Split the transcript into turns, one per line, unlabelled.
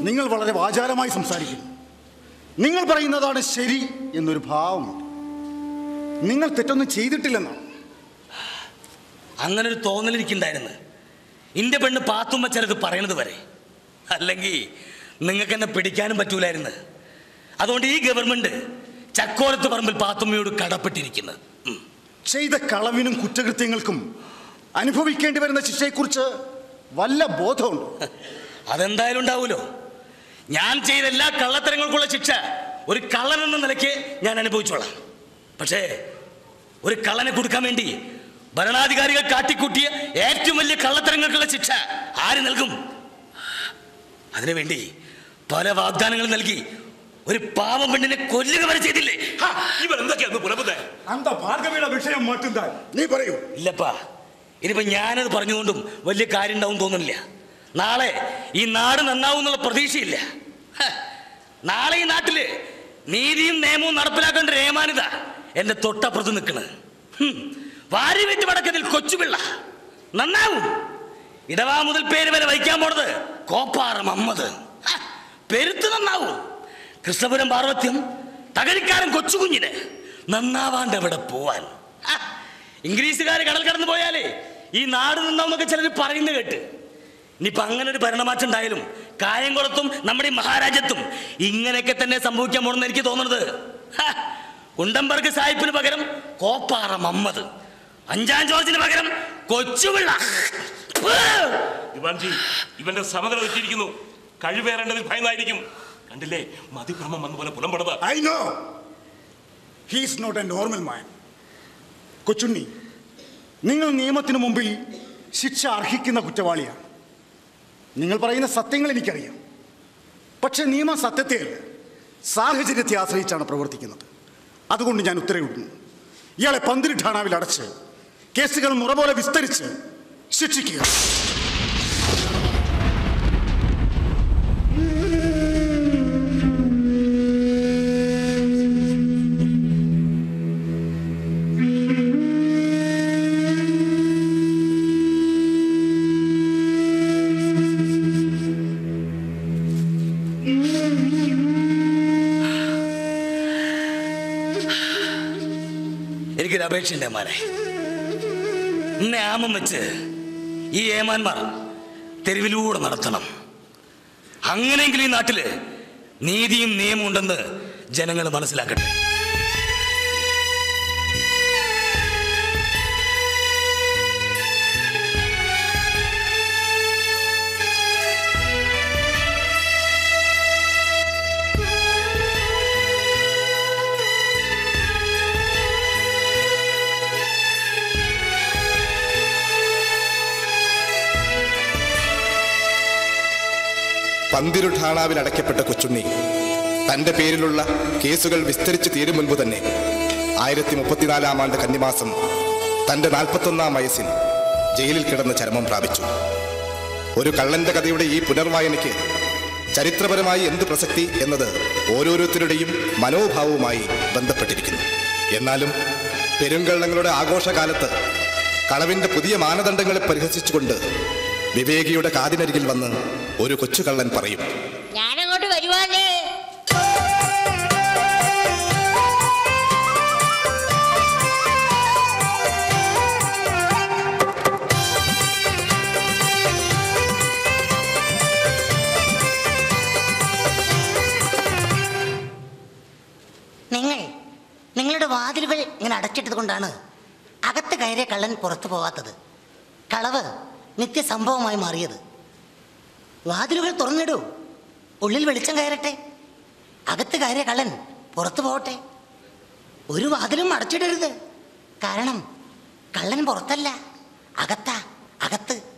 നിങ്ങൾ വളരെ വാചാലമായി സംസാരിക്കുന്നു. നിങ്ങൾ പറയുന്നതാണ് ശരി എന്നൊരു ഭാവമുണ്ട്. നിങ്ങൾ തെറ്റൊന്നും ചെയ്തിട്ടില്ലെന്നാണ്.
അങ്ങനൊരു തോന്നൽ എനിക്കുണ്ടായിരുന്നു. എൻ്റെ പെണ്ണ് പാത്തുമ്മ ചിലത് പറയണത് വരെ. അല്ലെങ്കിൽ നിങ്ങൾക്ക് എന്നെ പിടിക്കാനും പറ്റൂലായിരുന്നു. അതുകൊണ്ട് ഈ ഗവൺമെന്റ് ചക്കോലത്ത് പറമ്പിൽ പാത്തുമ്മയോട് കടപ്പെട്ടിരിക്കുന്നത്.
ചെയ്ത കളവിനും കുറ്റകൃത്യങ്ങൾക്കും അനുഭവിക്കേണ്ടി വരുന്ന ശിക്ഷയെക്കുറിച്ച് വല്ല ബോധമുണ്ടോ?
അതെന്തായാലും ഉണ്ടാവുമല്ലോ. ഞാൻ ചെയ്ത എല്ലാ കള്ളത്തരങ്ങൾക്കുള്ള ശിക്ഷ ഒരു കള്ളൻ എന്ന നിലയ്ക്ക് ഞാൻ അനുഭവിച്ചോളാം. പക്ഷേ ഒരു കള്ളനെ കൊടുക്കാൻ വേണ്ടി ഭരണാധികാരികൾ കാട്ടിക്കൂട്ടിയ ഏറ്റവും വലിയ കള്ളത്തരങ്ങൾക്കുള്ള ശിക്ഷ ആര് നൽകും? അതിനുവേണ്ടി പല വാഗ്ദാനങ്ങൾ നൽകി ഒരു പാവം പെണ്ണിനെ കൊല്ലുക വരെ ചെയ്തില്ലേ?
വിഷയം നീ പറയൂ.
ഇല്ലപ്പാ, ഇനിയിപ്പോ ഞാനത് പറഞ്ഞുകൊണ്ടും വലിയ കാര്യം ഉണ്ടാവും തോന്നുന്നില്ല. നാളെ ഈ നാട് നന്നാവും എന്നുള്ള പ്രതീക്ഷയില്ല. നാളെ ഈ നാട്ടില് നീതിയും നിയമവും നടപ്പിലാക്കേണ്ട രേമാനിത എന്റെ തൊട്ടപ്പുറത്ത് നിൽക്കണ്. വാരി വെറ്റ് വടക്കത്തിൽ കൊച്ചുപിള്ള നന്നാവും. ഇടവാ മുതൽ പേര് വരെ വഹിക്കാൻ പോണത് കോപ്പാറ മമ്മദ് പെരുത്ത് നന്നാവും. കൃഷ്ണപുരം പാർവത്യം തകഴിക്കാരൻ കൊച്ചുകുഞ്ഞിന് നന്നാവാണ്ട് എവിടെ പോവാൻ. ഇംഗ്ലീഷുകാർ കടൽ കടന്നു പോയാലേ ഈ നാട് നന്നാവുന്നൊക്കെ ചിലർ പറയുന്നത് കേട്ട്. ഇനിയിപ്പോൾ അങ്ങനെ ഒരു ഭരണമാറ്റം ഉണ്ടായാലും കായംകുളത്തും നമ്മുടെ ഈ മഹാരാജ്യത്തും ഇങ്ങനെയൊക്കെ തന്നെ സംഭവിക്കാൻ പോണെന്ന് എനിക്ക് തോന്നുന്നത്. കുണ്ടംബർഗ് സാഹിബിന് പകരം കോപ്പാറ മമ്മദ്, 5-ാം ജോർജിന് പകരം കൊച്ചുപിള്ള.
ഇവന്റെ സമനില തെറ്റിയിരിക്കുന്നു. കഴിവേറേണ്ടതിൽ ഭയന്നായിരിക്കും. കണ്ടില്ലേ, മതിഭ്രമം വന്ന പോലെ പുലമ്പടത്.
I know. He is not a normal man. Kochunni, നിങ്ങൾ നിയമത്തിന് മുമ്പിൽ ശിക്ഷ അർഹിക്കുന്ന കുറ്റവാളിയാണ്. നിങ്ങൾ പറയുന്ന സത്യങ്ങൾ എനിക്കറിയാം. പക്ഷെ നിയമം സത്യത്തെയല്ല, സാഹചര്യത്തെ ആശ്രയിച്ചാണ് പ്രവർത്തിക്കുന്നത്. അതുകൊണ്ട് ഞാൻ ഉത്തരവിടുന്നു, ഇയാളെ പന്തിരി ഠാണാവിൽ അടച്ച് കേസുകൾ മുറ പോലെ വിസ്തരിച്ച് ശിക്ഷിക്കുക.
എനിക്കൊരു അപേക്ഷയുണ്ട് ഏമാനെ. ഇന്ന് ആമം വെച്ച് ഈ ഏമാന്മാർ തെരുവിലൂടെ നടത്തണം. അങ്ങനെയെങ്കിലും ഈ നാട്ടില് നീതിയും നിയമവും ഉണ്ടെന്ന് ജനങ്ങൾ മനസ്സിലാക്കട്ടെ.
പന്തിരു ഠാണാവിൽ അടയ്ക്കപ്പെട്ട കൊച്ചുണ്ണി തന്റെ പേരിലുള്ള കേസുകൾ വിസ്തരിച്ച് തീരും മുൻപ് തന്നെ 1034-ാം ആണ്ട് കന്നിമാസം തന്റെ 41-ാം വയസ്സിൽ ജയിലിൽ കിടന്ന് ചരമം പ്രാപിച്ചു. ഒരു കള്ളന്റെ കഥയുടെ ഈ പുനർവായനയ്ക്ക് ചരിത്രപരമായി എന്ത് പ്രസക്തി എന്നത് ഓരോരുത്തരുടെയും മനോഭാവവുമായി ബന്ധപ്പെട്ടിരിക്കുന്നു. എന്നാലും പെരുങ്കള്ളങ്ങളുടെ ആഘോഷകാലത്ത് കളവിന്റെ പുതിയ മാനദണ്ഡങ്ങളെ പരിഹസിച്ചുകൊണ്ട് വിവേകിയുടെ കാതിനരികിൽ വന്ന് ഒരു കൊച്ചുകള്ളൻ പറയും,
ഞാനങ്ങോട്ട് വരുവാനേ. നിങ്ങളുടെ വാതിലുകൾ ഇങ്ങനെ അടച്ചിട്ടത് കൊണ്ടാണ് അകത്ത് കയറിയ കള്ളൻ പുറത്തു പോവാത്തത്. കളവ് നിത്യസംഭവമായി മാറിയത്. വാതിലുകൾ തുറന്നിടൂ, ഉള്ളിൽ വെളിച്ചം കയറട്ടെ. അകത്ത് കയറിയ കള്ളൻ പുറത്തു പോകട്ടെ. ഒരു വാതിലും അടച്ചിടരുത്. കാരണം കള്ളൻ പുറത്തല്ല, അകത്താ, അകത്ത്.